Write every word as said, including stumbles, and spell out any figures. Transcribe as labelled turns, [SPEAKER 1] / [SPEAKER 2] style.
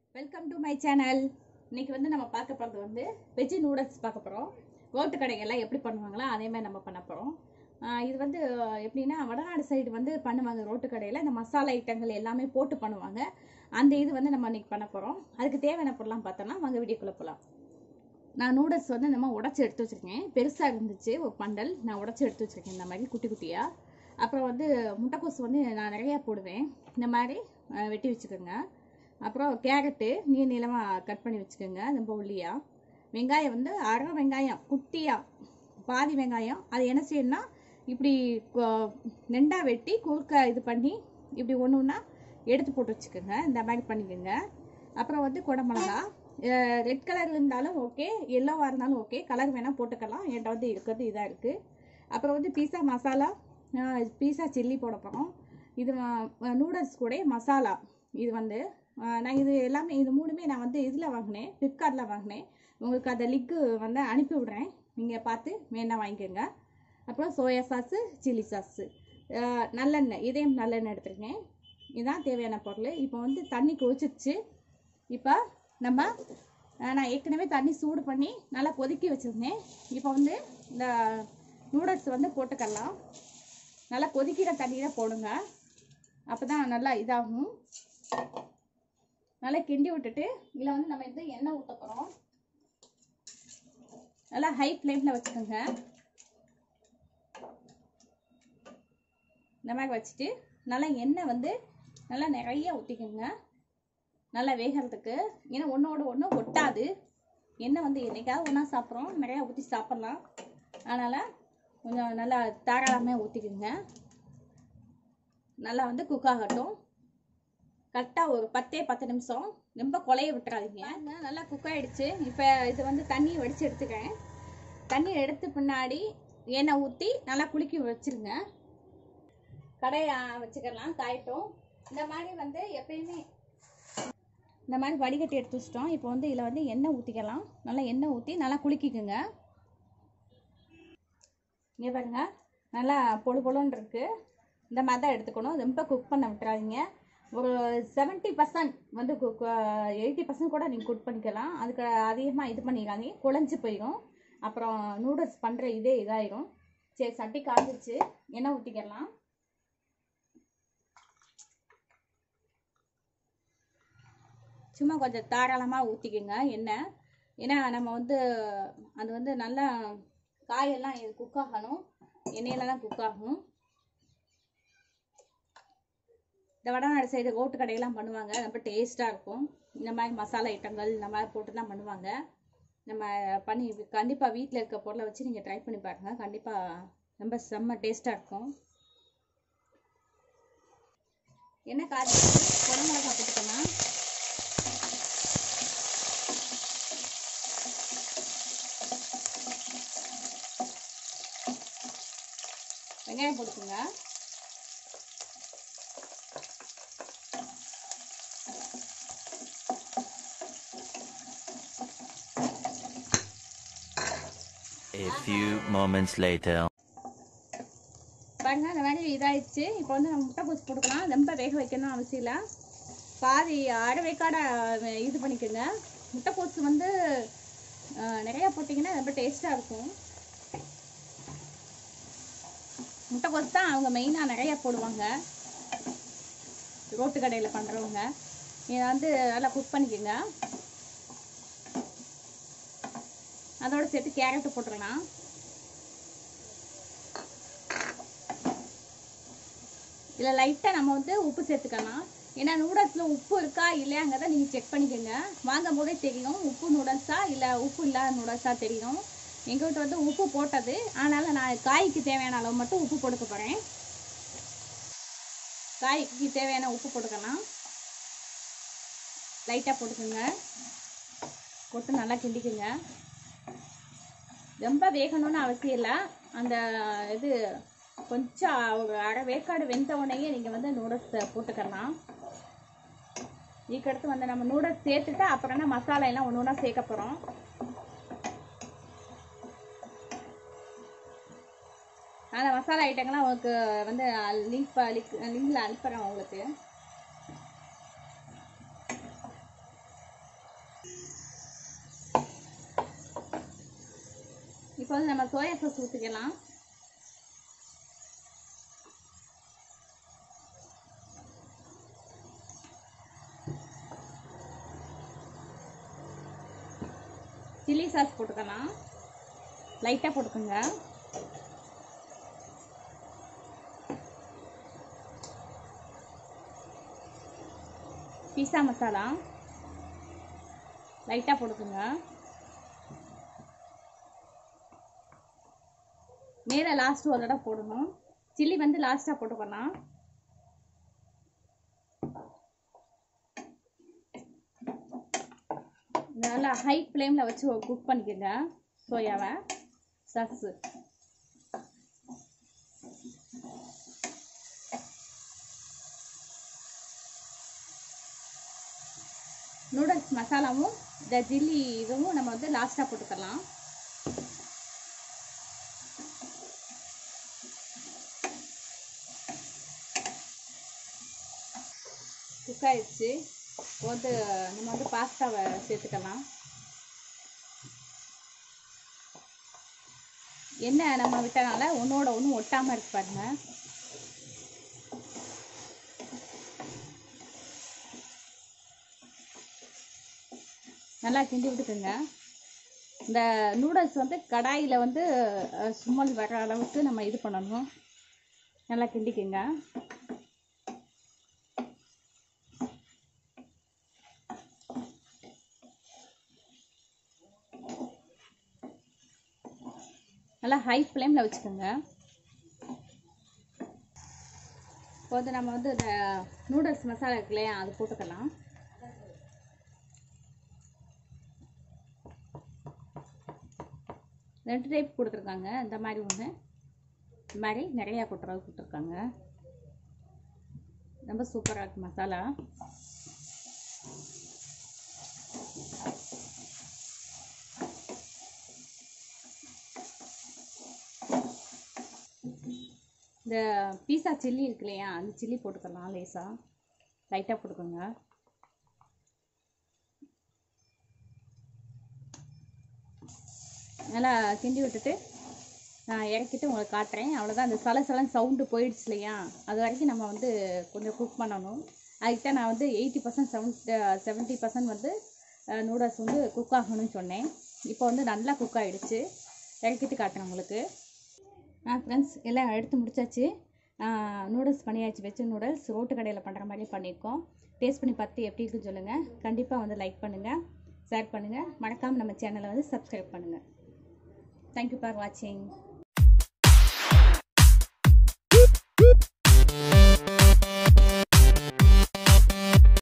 [SPEAKER 1] Welcome to my channel. இன்னைக்கு வந்து நம்ம பார்க்க போகிறது வந்து வெஜ் நூடுல்ஸ் பார்க்க போகிறோம். ரோட்டு கடைகள்லாம் எப்படி பண்ணுவாங்களோ அதே மாதிரி நம்ம பண்ண போகிறோம். இது வந்து எப்படின்னா வடநாடு சைடு வந்து பண்ணுவாங்க. ரோட்டு கடையில் இந்த மசாலா ஐட்டங்கள் எல்லாமே போட்டு பண்ணுவாங்க. அந்த இது வந்து நம்ம இன்னைக்கு பண்ண போகிறோம். அதுக்கு தேவையான பொருளாம் பார்த்தோன்னா வாங்க வீடியோக்குள்ளே போகலாம். நான் நூடுல்ஸ் வந்து நம்ம உடச்சி எடுத்து வச்சுருக்கேன். பெருசாக இருந்துச்சு ஒரு பண்டல், நான் உடச்சி எடுத்து வச்சுருக்கேன் இந்த மாதிரி குட்டி குட்டியாக. அப்புறம் வந்து முட்டைக்கோஸ் வந்து நான் நிறையா போடுவேன். இந்த மாதிரி வெட்டி வச்சுக்கோங்க. அப்புறம் கேரட்டு நீர் நீளமாக கட் பண்ணி வச்சுக்கோங்க ரொம்ப ஒல்லியாக. வெங்காயம் வந்து அரை வெங்காயம் குட்டியாக, பாதி வெங்காயம். அது என்ன செய்யணும்னா இப்படி ரெண்டாக வெட்டி குறுக்க இது பண்ணி இப்படி ஒன்று ஒன்றா எடுத்து போட்டு வச்சுக்கோங்க. இந்த மாதிரி பண்ணிக்கோங்க. அப்புறம் வந்து குடமிளகா ரெட் கலர் இருந்தாலும் ஓகே, எல்லோவாக இருந்தாலும் ஓகே, கலர் வேணால் போட்டுக்கலாம். என்கிட்ட வந்து இருக்கிறது இதாக இருக்குது. அப்புறம் வந்து பீஸா மசாலா, பீஸா சில்லி போட போகிறோம். இது நூடுல்ஸ் கூட மசாலா. இது வந்து நான் இது எல்லாமே இது மூணுமே நான் வந்து இதில் வாங்கினேன், ஃப்ளிப்கார்ட்டில் வாங்கினேன். உங்களுக்கு அதை லிங்க்கு வந்து அனுப்பி விட்றேன், நீங்கள் பார்த்து வேணா வாங்கிக்கோங்க. அப்புறம் சோயா சாஸு, சில்லி சாஸு, நல்லெண்ணெய், இதையும் நல்லெண்ணெய் எடுத்துருக்கேன். இதுதான் தேவையான பொருள். இப்போ வந்து தண்ணி கொதிச்சிருச்சு. இப்போ நம்ம நான் ஏற்கனவே தண்ணி சூடு பண்ணி நல்லா கொதிக்க வச்சுருந்தேன். இப்போ வந்து இந்த நூடுல்ஸ் வந்து போட்டுக்கலாம். நல்லா கொதிக்கிற தண்ணியில் போடுங்க, அப்போ தான் நல்லா இதாகும். நல்லா கிண்டி விட்டுட்டு இதில் வந்து நம்ம வந்து எண்ணெய் ஊற்ற போகிறோம். நல்லா ஹை ஃப்ளேமில் வச்சுக்கோங்க. இந்த மாதிரி வச்சுட்டு நல்லா எண்ணெய் வந்து நல்லா நிறைய ஊற்றிக்கோங்க, நல்லா வேகிறதுக்கு. ஏன்னா ஒன்றோட ஒன்று ஒட்டாது. எண்ணெய் வந்து என்னைக்காவது ஒன்றா சாப்பிட்றோம், நிறையா ஊற்றி சாப்பிட்லாம். அதனால் கொஞ்சம் நல்லா தாராளமாக ஊற்றிக்கோங்க. நல்லா வந்து குக் ஆகட்டும். கரெக்டாக ஒரு பத்தே பத்து நிமிஷம், ரொம்ப கொலைய விட்டுறாதீங்க. நல்லா குக் ஆகிடுச்சு. இப்போ இது வந்து தண்ணி வடித்து எடுத்துக்கிறேன். தண்ணி எடுத்து பின்னாடி எண்ணெய் ஊற்றி நல்லா குலுக்கி வச்சுருங்க. கடையை வச்சுக்கலாம், காயட்டும். இந்த மாதிரி வந்து எப்பயுமே இந்த மாதிரி வடிகட்டி எடுத்து வச்சிட்டோம். இப்போ வந்து இதில் வந்து எண்ணெய் ஊற்றிக்கலாம். நல்லா எண்ணெய் ஊற்றி நல்லா குலுக்கிக்குங்க. இங்கே பாருங்க, நல்லா பொழு பொழுன்னு இருக்குது. இந்த மாதிரி தான் எடுத்துக்கணும். ரொம்ப குக் பண்ண விட்டுறாதீங்க. ஒரு செவன்ட்டி பர்சன்ட் வந்து குக், எயிட்டி பர்சன்ட் கூட நீங்கள் குக் பண்ணிக்கலாம். அதுக்கு அதிகமாக இது பண்ணிக்காதீங்க, குழஞ்சி போயிடும். அப்புறம் நூடுல்ஸ் பண்ணுற இதே இதாயிரும். சரி, சட்டி காய்ச்சிச்சு, எண்ணெய் ஊற்றிக்கலாம். சும்மா கொஞ்சம் தாராளமாக ஊற்றிக்கோங்க எண்ணெய். ஏன்னா நம்ம வந்து அது வந்து நல்லா காயெல்லாம் குக் ஆகணும், எண்ணெயில் தான் குக் ஆகும். இந்த வடநாடு சைடு ரோட்டு கடையெல்லாம் பண்ணுவாங்க, ரொம்ப டேஸ்ட்டாக இருக்கும். இந்த மாதிரி மசாலா ஐட்டங்கள் இந்த மாதிரி போட்டு தான் பண்ணுவாங்க. நம்ம பண்ணி கண்டிப்பாக வீட்டில் இருக்க பொருளை வச்சு நீங்கள் ட்ரை பண்ணி பாருங்கள். கண்டிப்பாக ரொம்ப செம்ம டேஸ்ட்டாக இருக்கும். என்ன காய்ச்சி குடமிளகா போட்டுக்கலாம். வெங்காயம் போட்டுக்கோங்க.
[SPEAKER 2] A few moments later.
[SPEAKER 1] பாருங்க, இந்த மாதிரி இதாகிடுச்சு. இப்போ வந்து நம்ம முட்டைக்கோஸ் போட்டுக்கலாம். ரொம்ப வேக வைக்கணும் அவசியம் இல்லை, பாதி அரை வேக்காடை இது பண்ணிக்கோங்க. முட்டைக்கோஸ் வந்து நிறையா போட்டிங்கன்னா ரொம்ப டேஸ்ட்டாக இருக்கும். முட்டைக்கோஸ் தான் அவங்க மெயினாக நிறையா போடுவாங்க ரோட்டு கடையில் பண்ணுறவங்க. இதை வந்து நல்லா குக் பண்ணிக்கோங்க. அதோட சேர்த்து கேரட்டு போட்டுடலாம். இதில் லைட்டாக நம்ம வந்து உப்பு சேர்த்துக்கலாம். ஏன்னா நூடுல்ஸில் உப்பு இருக்கா இல்லையாங்கிறத நீங்கள் செக் பண்ணிக்கோங்க. வாங்கும் போதே தெரியும் உப்பு நூடுல்ஸா இல்லை உப்பு இல்லாத நூடுல்ஸா தெரியும். எங்கள்கிட்ட வந்து உப்பு போட்டது, அதனால் நான் காய்க்கு தேவையான அளவு மட்டும் உப்பு போட்டுக்க போகிறேன். காய்க்கு தேவையான உப்பு போட்டுக்கலாம். லைட்டாக போட்டுக்கோங்க. போட்டு நல்லா கிண்டிக்குங்க. ரொம்ப வேகணும்னு அவசியம் இல்லை. அந்த இது கொஞ்சம் ஒரு அரை வேக்காடு வெந்த உடனேயே நீங்கள் வந்து நூடுல்ஸ் போட்டுக்கலாம். இதுக்கடுத்து வந்து நம்ம நூடுல்ஸ் சேர்த்துட்டு அப்புறம்னா மசாலா எல்லாம் ஒன்று ஒன்றா சேர்க்க போகிறோம். அந்த மசாலா ஐட்டங்கள்லாம் உங்களுக்கு வந்து லிங்க் லிங்க் லிங்கில் அனுப்புகிறேன் உங்களுக்கு. இப்போ வந்து நம்ம சோயா சாஸ் ஊற்றிக்கலாம். சில்லி சாஸ் போட்டுக்கலாம். லைட்டாக போட்டுக்கோங்க. பீஸா மசாலா லைட்டாக போட்டுக்கோங்க. மேலே லாஸ்ட்டு ஒரு தடவை போடணும். சில்லி வந்து லாஸ்ட்டாக போட்டுக்கலாம். நல்லா ஹை ஃப்ளேமில் வச்சு குக் பண்ணிக்கோங்க சோயாவை. சாஸு நூடுல்ஸ் மசாலாவும் இந்த சில்லி இதுவும் நம்ம வந்து லாஸ்ட்டாக போட்டுக்கலாம். குக் ஆயிடுச்சு. வந்து நம்ம வந்து பாஸ்தாவை சேர்த்துக்கலாம். எண்ணெய் நம்ம விட்டனால ஒன்றோட ஒன்று ஒட்டாமல் இருக்கு பாருங்க. நல்லா கிண்டி விட்டுக்குங்க. இந்த நூடுல்ஸ் வந்து கடாயில் வந்து சும்மல் வர அளவுக்கு நம்ம இது பண்ணணும். நல்லா கிண்டிக்குங்க. நல்லா ஹை ஃப்ளேமில் வச்சுக்கோங்க. இப்போ வந்து நம்ம வந்து இந்த நூடுல்ஸ் மசாலா இருக்கு இல்லையா, அது போட்டுக்கலாம். ரெண்டு டைப் கொடுத்துருக்காங்க. இந்த மாதிரி ஒன்று, இந்த மாதிரி நிறையா கொட்டுறது கொடுத்துருக்காங்க. ரொம்ப சூப்பராக இருக்குது மசாலா. இந்த பீஸா சில்லி இருக்கு இல்லையா, அந்த சில்லி போட்டுக்கலாம். லேசாக லைட்டாக போட்டுக்கோங்க. நல்லா கிண்டி விட்டுட்டு நான் இறக்கிட்டு உங்களுக்கு காட்டுறேன். அவ்வளோதான். அந்த சலசலன்னு சவுண்டு போயிடுச்சு இல்லையா, அது வரைக்கும் நம்ம வந்து கொஞ்சம் குக் பண்ணணும். அதுக்கு தான் நான் வந்து eighty percent seven seventy percent வந்து நூடுல்ஸ் வந்து குக் ஆகணும்னு சொன்னேன். இப்போ வந்து நல்லா குக் ஆகிடுச்சு. இறக்கிட்டு காட்டுறேன் உங்களுக்கு. ஆ ஃப்ரெண்ட்ஸ், எல்லாம் எடுத்து முடிச்சாச்சு. நூடுல்ஸ் பண்ணியாச்சு. வெஜ் நூடுல்ஸ் ரோட்டு கடையில் பண்ணுற மாதிரி பண்ணியிருக்கோம். டேஸ்ட் பண்ணி பார்த்து எப்படி இருக்குன்னு சொல்லுங்கள். கண்டிப்பாக வந்து லைக் பண்ணுங்கள், ஷேர் பண்ணுங்கள். மறக்காமல் நம்ம சேனலை வந்து சப்ஸ்கிரைப் பண்ணுங்கள். தேங்க்யூ ஃபார் வாட்சிங்.